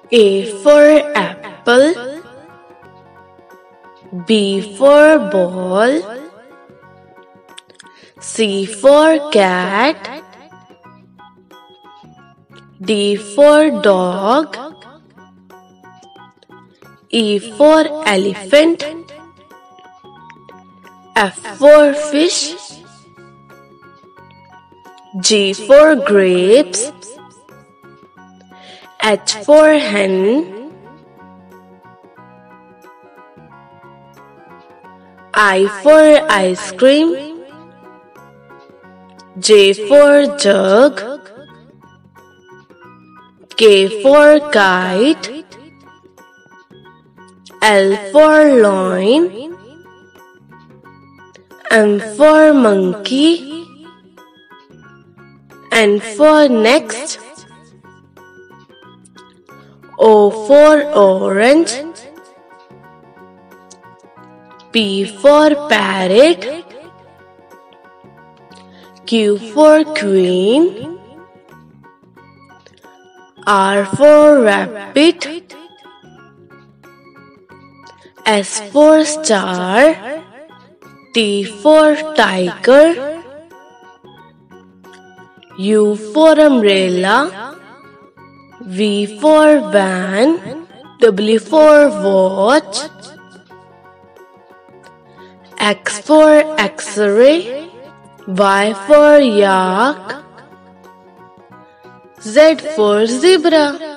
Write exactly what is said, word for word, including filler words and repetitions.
A for apple, B for ball, C for cat, D for dog, E for elephant, F for fish, G for grapes, H for hen, I for ice cream, J for jug, K for kite, L for loin, M for monkey, N for next, O for orange, P for parrot, Q for queen, R for rabbit, S for star, T for tiger, U for umbrella, V for van, W for watch, X for X-ray, Y for yak, Z for zebra.